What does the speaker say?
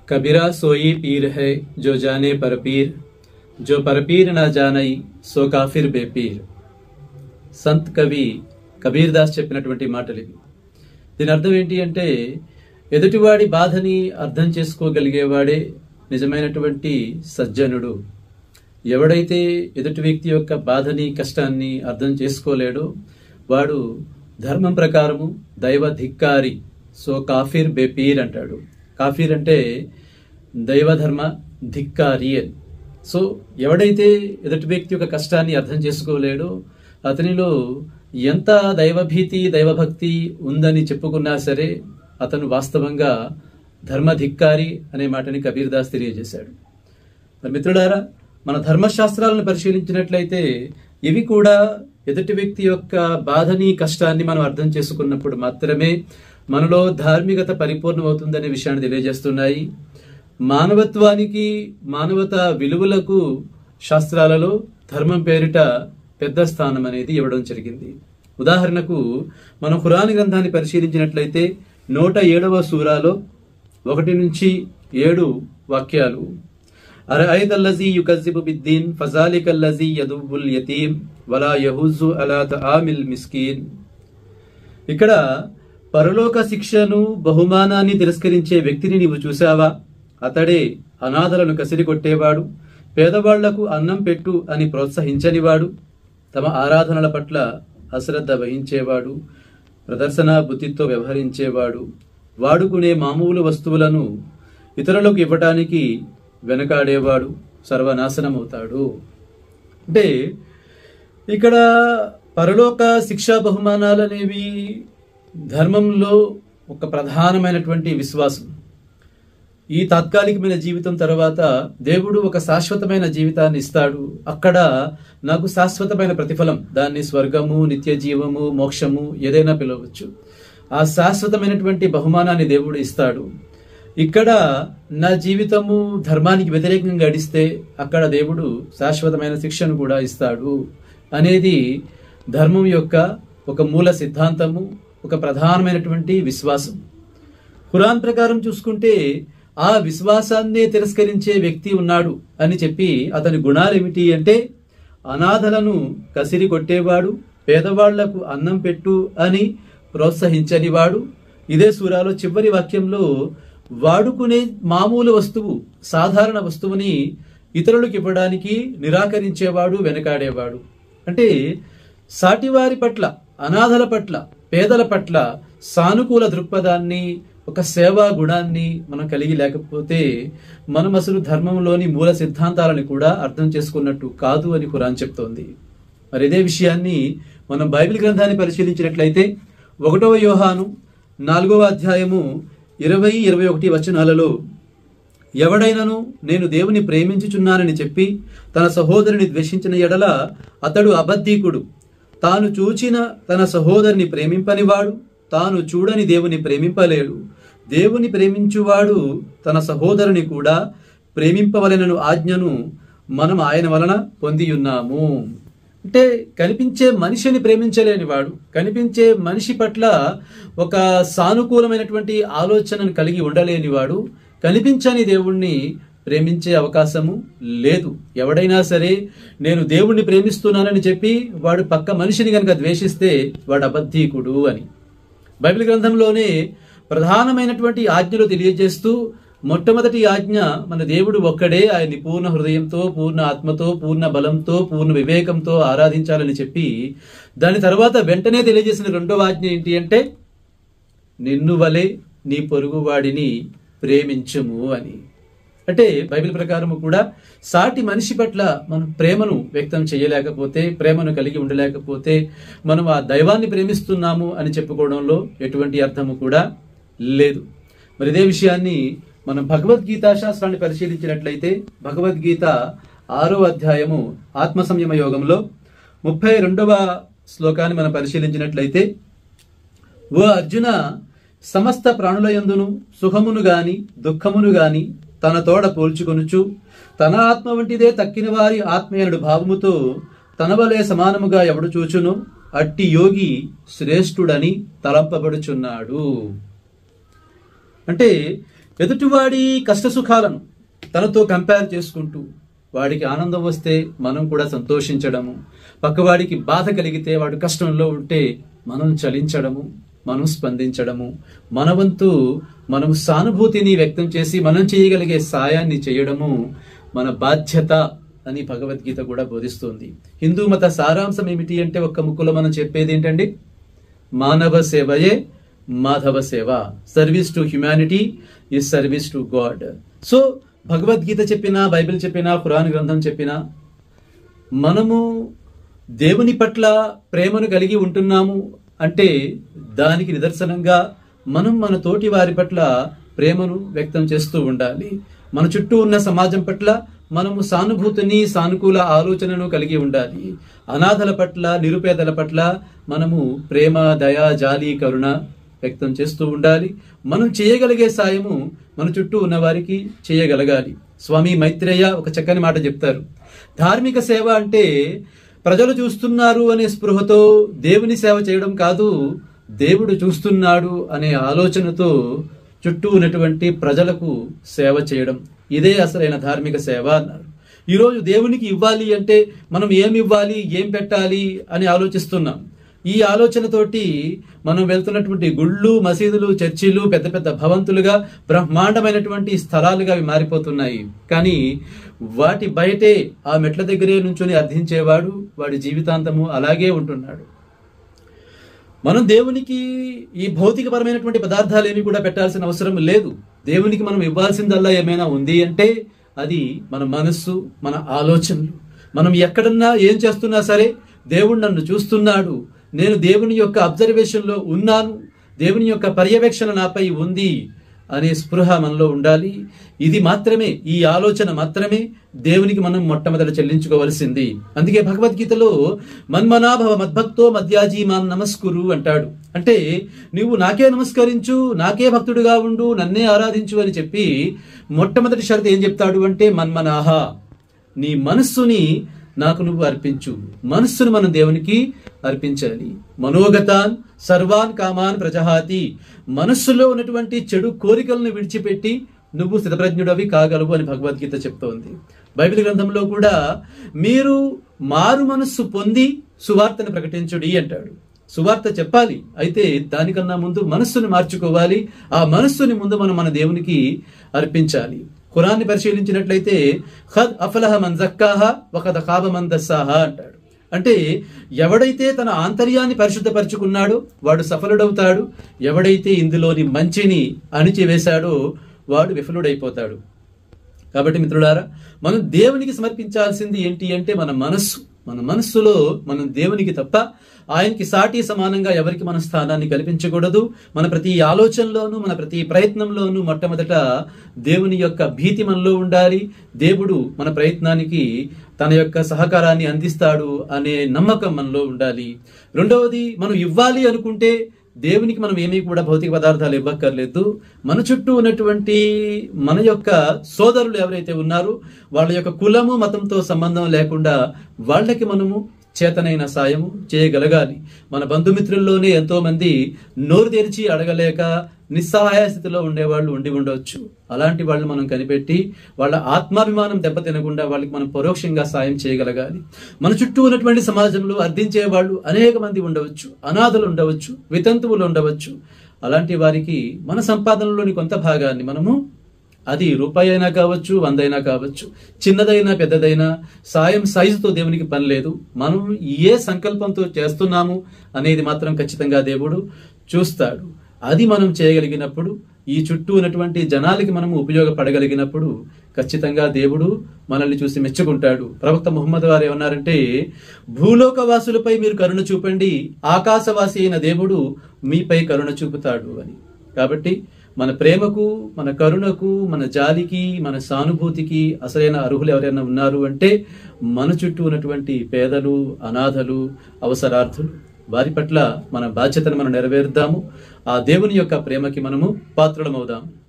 कबीरा सोई पीर है जो जाने पर पीर, जो पर पीर ना जानई సో కాఫిర్ బేపీర్. సంత్ కవి కబీర్ దాస్ చెప్పినటువంటి మాటలు ఇవి. దీని అర్థం ఏంటి అంటే, ఎదుటివాడి బాధని అర్థం చేసుకోగలిగేవాడే నిజమైనటువంటి సజ్జనుడు. ఎవడైతే ఎదుటి వ్యక్తి యొక్క బాధని కష్టాన్ని అర్థం చేసుకోలేడో వాడు ధర్మం ప్రకారము దైవ ధిక్కారి, సో కాఫిర్ బేపీర్ అంటాడు. కాఫీర్ అంటే దైవధర్మ ధిక్కారి అని. సో ఎవడైతే ఎదుటి వ్యక్తి యొక్క కష్టాన్ని అర్థం చేసుకోలేడో అతనిలో ఎంత దైవభీతి దైవభక్తి ఉందని చెప్పుకున్నా సరే అతను వాస్తవంగా ధర్మధిక్కారి అనే మాటని కబీర్ దాస్ తెలియజేశాడు. మరి మిత్రులారా, మన ధర్మశాస్త్రాలను పరిశీలించినట్లయితే ఇవి కూడా ఎదుటి వ్యక్తి యొక్క బాధని కష్టాన్ని మనం అర్థం చేసుకున్నప్పుడు మాత్రమే మనలో ధార్మికత పరిపూర్ణమవుతుందనే విషయాన్ని తెలియజేస్తున్నాయి. మానవత్వానికి మానవతా విలువలకు శాస్త్రాలలో ధర్మం పేరిట పెద్ద స్థానం అనేది ఇవ్వడం జరిగింది. ఉదాహరణకు మనం ఖురాన్ గ్రంథాన్ని పరిశీలించినట్లయితే 107వ సూరాలో 1 నుంచి 7 వాక్యాలు, అరఐతల్లజీ యుకజ్జిబు బిద్దీన్ ఫజాలికల్లజీ యదుబుల్ యతీం వలా యహుజ్జు అలా తఆమిల్ మిస్కీన్. ఇక్కడ పరలోక శిక్షను బహుమానాన్ని తిరస్కరించే వ్యక్తిని నీవు చూసావా? అతడే అనాథలను కసిరికొట్టేవాడు, పేదవాళ్లకు అన్నం పెట్టు అని ప్రోత్సహించనివాడు, తమ ఆరాధనల పట్ల అశ్రద్ధ వహించేవాడు, ప్రదర్శన బుద్ధితో వ్యవహరించేవాడు, వాడుకునే మామూలు వస్తువులను ఇతరులకు ఇవ్వటానికి వెనకాడేవాడు సర్వనాశనమవుతాడు. అంటే ఇక్కడ పరలోక శిక్షా బహుమానాలనేవి ధర్మంలో ఒక ప్రధానమైనటువంటి విశ్వాసం. ఈ తాత్కాలికమైన జీవితం తర్వాత దేవుడు ఒక శాశ్వతమైన జీవితాన్ని ఇస్తాడు. అక్కడ నాకు శాశ్వతమైన ప్రతిఫలం, దాన్ని స్వర్గము, నిత్య జీవము, మోక్షము ఏదైనా పిలవచ్చు. ఆ శాశ్వతమైనటువంటి బహుమానాన్ని దేవుడు ఇస్తాడు. ఇక్కడ నా జీవితము ధర్మానికి వ్యతిరేకంగా గడిస్తే అక్కడ దేవుడు శాశ్వతమైన శిక్షను కూడా ఇస్తాడు అనేది ధర్మం యొక్క ఒక మూల సిద్ధాంతము, ఒక ప్రధానమైనటువంటి విశ్వాసం. ఖురాన్ ప్రకారం చూసుకుంటే ఆ విశ్వాసాన్నే తిరస్కరించే వ్యక్తి ఉన్నాడు అని చెప్పి అతని గుణాలు ఏమిటి అంటే, అనాథలను కసిరి కొట్టేవాడు, పేదవాళ్లకు అన్నం పెట్టు అని ప్రోత్సహించనివాడు. ఇదే సూరాలో చివరి వాక్యంలో వాడుకునే మామూలు వస్తువు, సాధారణ వస్తువుని ఇతరులకు ఇవ్వడానికి నిరాకరించేవాడు, వెనకాడేవాడు. అంటే సాటివారి పట్ల, అనాథల పట్ల, పేదల పట్ల సానుకూల దృక్పథాన్ని, ఒక సేవా గుణాన్ని మనం కలిగి లేకపోతే మనం అసలు ధర్మంలోని మూల సిద్ధాంతాలను కూడా అర్థం చేసుకున్నట్టు కాదు అని ఖురాన్ చెప్తోంది. మరి ఇదే విషయాన్ని మనం బైబిల్ గ్రంథాన్ని పరిశీలించినట్లయితే 1వ యోహాను 4వ అధ్యాయము 20-21 వచనాలలో, ఎవడైనను నేను దేవుని ప్రేమించుచున్నానని చెప్పి తన సహోదరుని ద్వేషించిన ఎడల అతడు అబద్ధీకుడు. తాను చూచిన తన సహోదరుని ప్రేమింపనివాడు తాను చూడని దేవుని ప్రేమింపలేడు. దేవుని ప్రేమించువాడు తన సహోదరుని కూడా ప్రేమింపవలెనను ఆజ్ఞను మనం ఆయన వలన పొందియున్నాము. అంటే కనిపించే మనిషిని ప్రేమించలేనివాడు, కనిపించే మనిషి పట్ల ఒక సానుకూలమైనటువంటి ఆలోచనను కలిగి ఉండలేనివాడు కనిపించని దేవుణ్ణి ప్రేమించే అవకాశము లేదు. ఎవడైనా సరే నేను దేవుణ్ణి ప్రేమిస్తున్నానని చెప్పి వాడు పక్క మనిషిని కనుక ద్వేషిస్తే వాడు అబద్ధీకుడు అని బైబిల్ గ్రంథంలోనే ప్రధానమైనటువంటి ఆజ్ఞలు తెలియజేస్తూ, మొట్టమొదటి ఆజ్ఞ మన దేవుడు ఒక్కడే, ఆయన్ని పూర్ణ హృదయంతో, పూర్ణ ఆత్మతో, పూర్ణ బలంతో, పూర్ణ వివేకంతో ఆరాధించాలని చెప్పి దాని తర్వాత వెంటనే తెలియజేసిన 2వ ఆజ్ఞ ఏంటి అంటే, నిన్ను వలె నీ పొరుగువాడిని ప్రేమించుము అని. అంటే బైబిల్ ప్రకారము కూడా సాటి మనిషి పట్ల మనం ప్రేమను వ్యక్తం చేయలేకపోతే, ప్రేమను కలిగి ఉండలేకపోతే మనం ఆ దైవాన్ని ప్రేమిస్తున్నాము అని చెప్పుకోవడంలో ఎటువంటి అర్థము కూడా లేదు. మరి ఇదే విషయాన్ని మనం భగవద్గీత శాస్త్రాన్ని పరిశీలించినట్లయితే భగవద్గీత 6వ అధ్యాయము ఆత్మ సంయమ యోగంలో 32వ శ్లోకాన్ని మనం పరిశీలించినట్లయితే, ఓ అర్జున, సమస్త ప్రాణుల యందును సుఖమును గాని దుఃఖమును గాని తన తోడ పోల్చుకొనుచు తన ఆత్మ వంటిదే తక్కిన వారి ఆత్మీయుడు భావముతో తన వలె సమానముగా ఎవడు చూచును అట్టి యోగి శ్రేష్ఠుడని తలంపబడుచున్నాడు. అంటే ఎదుటివాడి కష్ట సుఖాలను తనతో కంపేర్ చేసుకుంటూ వాడికి ఆనందం వస్తే మనం కూడా సంతోషించడము, పక్కవాడికి బాధ కలిగితే వాడు కష్టంలో ఉంటే మనం చలించడము, మనం స్పందించడము, మన వంతు మనం సానుభూతిని వ్యక్తం చేసి మనం చేయగలిగే సాయాన్ని చేయడము మన బాధ్యత అని భగవద్గీత కూడా బోధిస్తుంది. హిందూ మత సారాంశం ఏమిటి అంటే ఒక్క ముక్కులో మనం చెప్పేది ఏంటండి? మానవ సేవయే మాధవ సేవ. Service to humanity is service to God. So Bhagavadgita చెప్పినా, బైబిల్ చెప్పినా, ఖురాన్ గ్రంథం చెప్పినా మనము దేవుని పట్ల ప్రేమను కలిగి ఉంటున్నాము అంటే దానికి నిదర్శనంగా మనం మన తోటి వారి పట్ల ప్రేమను వ్యక్తం చేస్తూ ఉండాలి. మన చుట్టూ ఉన్న సమాజం పట్ల మనము సానుభూతిని, సానుకూల ఆలోచనను కలిగి ఉండాలి. అనాథల పట్ల, నిరుపేదల పట్ల మనము ప్రేమ, దయ, జాలి, కరుణ వ్యక్తం చేస్తూ ఉండాలి. మనం చేయగలిగే సాయము మన చుట్టూ ఉన్న వారికి చేయగలగాలి. స్వామి మైత్రేయ ఒక చక్కని మాట చెప్తారు. ధార్మిక సేవ అంటే ప్రజలు చూస్తున్నారు అనే స్పృహతో దేవుని సేవ చేయడం కాదు, దేవుడు చూస్తున్నాడు అనే ఆలోచనతో చుట్టూ ఉన్నటువంటి ప్రజలకు సేవ చేయడం, ఇదే అసలైన ధార్మిక సేవ అన్నారు. ఈరోజు దేవునికి ఇవ్వాలి అంటే మనం ఏమి ఇవ్వాలి, ఏం పెట్టాలి అని ఆలోచిస్తున్నాం. ఈ ఆలోచనతోటి మనం వెళ్తున్నటువంటి గుళ్ళు, మసీదులు, చర్చిలు పెద్ద పెద్ద భవంతులుగా, బ్రహ్మాండమైనటువంటి స్థలాలుగా అవి మారిపోతున్నాయి. కానీ వాటి బయటే ఆ మెట్ల దగ్గరే నుంచొని అర్థించేవాడు వాడి జీవితాంతము అలాగే ఉంటున్నాడు. మనం దేవునికి ఈ భౌతికపరమైనటువంటి పదార్థాలు ఏమి కూడా పెట్టాల్సిన అవసరం లేదు. దేవునికి మనం ఇవ్వాల్సిందల్లా ఏమైనా ఉంది అంటే అది మన మనస్సు, మన ఆలోచనలు. మనం ఎక్కడన్నా ఏం చేస్తున్నా సరే దేవుడు నన్ను చూస్తున్నాడు, నేను దేవుని యొక్క అబ్జర్వేషన్లో ఉన్నాను, దేవుని యొక్క పర్యవేక్షణ నాపై ఉంది అనే స్పృహ మనలో ఉండాలి. ఇది మాత్రమే, ఈ ఆలోచన మాత్రమే దేవునికి మనం మొట్టమొదట చెల్లించుకోవలసింది. అందుకే భగవద్గీతలో మన్మనాభవ మద్భక్తో మధ్యాజీ మాం నమస్కురు అంటాడు. అంటే నువ్వు నాకే నమస్కరించు, నాకే భక్తుడిగా ఉండు, నన్నే ఆరాధించు అని చెప్పి మొట్టమొదటి షరతు ఏం చెప్తాడు అంటే మన్మనాహ, నీ మనస్సుని నాకు నువ్వు అర్పించు. మనస్సును మనం దేవునికి అర్పించాలి. మనోగతాన్ సర్వాన్ కామాన్ ప్రజహాతి, మనస్సులో ఉన్నటువంటి చెడు కోరికలను విడిచిపెట్టి నువ్వు స్థితప్రజ్ఞుడవి కాగలవు అని భగవద్గీత చెప్తోంది. బైబిల్ గ్రంథంలో కూడా మీరు మారు మనస్సు పొంది సువార్తను ప్రకటించుడి అంటాడు. సువార్త చెప్పాలి, అయితే దానికన్నా ముందు మనస్సును మార్చుకోవాలి. ఆ మనస్సుని ముందు మనం మన దేవునికి అర్పించాలి. ఖురాన్ని పరిశీలించినట్లయితే ఖద్ అఫలహ మన్ జక్కాహ వఖద్ ఖాబ మన్ దస్సాహ అంటాడు. అంటే ఎవడైతే తన ఆంతర్యాన్ని పరిశుద్ధపరచుకున్నాడో వాడు సఫలుడవుతాడు, ఎవడైతే ఇందులోని మంచిని అణిచివేశాడో వాడు విఫలుడైపోతాడు. కాబట్టి మిత్రులారా, మనం దేవునికి సమర్పించాల్సింది ఏంటి అంటే మన మనస్సు. మన మనస్సులో మనం దేవునికి తప్ప ఆయనకి సాటి సమానంగా ఎవరికి మన స్థానాన్ని కల్పించకూడదు. మన ప్రతి ఆలోచనలోనూ, మన ప్రతి ప్రయత్నంలోనూ మొట్టమొదట దేవుని యొక్క భీతి మనలో ఉండాలి. దేవుడు మన ప్రయత్నానికి తన యొక్క సహకారాన్ని అందిస్తాడు అనే నమ్మకం మనలో ఉండాలి. రెండవది, మనం ఇవ్వాలి అనుకుంటే దేవునికి మనం ఏమీ కూడా భౌతిక పదార్థాలు ఇవ్వక్కర్లేదు. మన చుట్టూ ఉన్నటువంటి మన యొక్క సోదరులు ఎవరైతే ఉన్నారో వాళ్ళ యొక్క కులము, మతంతో సంబంధం లేకుండా వాళ్ళకి మనము చేతనైన సాయము చేయగలగాలి. మన బంధుమిత్రుల్లోనే ఎంతో మంది నోరు తెరిచి అడగలేక నిస్సహాయ స్థితిలో ఉండేవాళ్ళు ఉండి ఉండవచ్చు. అలాంటి వాళ్ళు మనం కనిపెట్టి వాళ్ళ ఆత్మాభిమానం దెబ్బతినకుండా వాళ్ళకి మనం పరోక్షంగా సాయం చేయగలగాలి. మన చుట్టూ ఉన్నటువంటి సమాజంలో అర్థించే వాళ్ళు అనేక మంది ఉండవచ్చు, అనాథలు ఉండవచ్చు, వితంతువులు ఉండవచ్చు. అలాంటి వారికి మన సంపాదనలోని కొంత భాగాన్ని మనము, అది రూపాయి అయినా కావచ్చు, 100 అయినా కావచ్చు, చిన్నదైనా పెద్దదైనా, సాయం సైజుతో దేవునికి పని లేదు. మనం ఏ సంకల్పంతో చేస్తున్నాము అనేది మాత్రం ఖచ్చితంగా దేవుడు చూస్తాడు. అది మనం చేయగలిగినప్పుడు, ఈ చుట్టూ ఉన్నటువంటి జనాలకి మనము ఉపయోగపడగలిగినప్పుడు ఖచ్చితంగా దేవుడు మనల్ని చూసి మెచ్చుకుంటాడు. ప్రవక్త ముహమ్మద్ వారు ఏమన్నారంటే, భూలోక వాసులపై మీరు కరుణ చూపండి, ఆకాశవాసి అయిన దేవుడు మీపై కరుణ చూపుతాడు అని. కాబట్టి మన ప్రేమకు, మన కరుణకు, మన జాలికి, మన సానుభూతికి అసలైన అర్హులు ఎవరైనా ఉన్నారు అంటే మన చుట్టూ ఉన్నటువంటి పేదలు, అనాథలు, అవసరార్థులు. వారి పట్ల మన బాధ్యతను మనం నెరవేరుద్దాము. ఆ దేవుని యొక్క ప్రేమకి మనము పాత్రులమవుదాము.